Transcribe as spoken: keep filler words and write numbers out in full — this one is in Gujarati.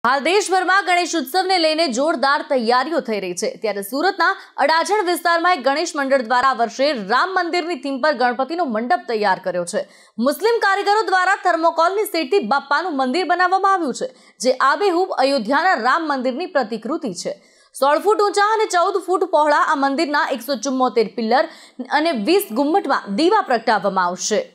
હાલ દેશભરમાં ગણેશ ઉત્સવને લઈને જોરદાર તૈયારીઓ થઈ રહી છે, ત્યારે સુરતના અડાજણ વિસ્તારમાં એક ગણેશ મંડળ દ્વારા આ વર્ષે રામ મંદિરની થીમ પર ગણપતિનો મંડપ તૈયાર કર્યો છે। મુસ્લિમ કારીગરો દ્વારા થર્મોકોલની સીટથી બાપ્પાનું મંદિર બનાવવામાં આવ્યું છે, જે આબેહૂબ અયોધ્યાના રામ મંદિરની પ્રતિકૃતિ છે। સોળ ફૂટ ઊંચા અને ચૌદ ફૂટ પહોળા આ મંદિરના એકસો ચુમ્મોતેર પિલ્લર અને વીસ ગુમ્મટમાં દીવા પ્રગટાવવામાં આવશે।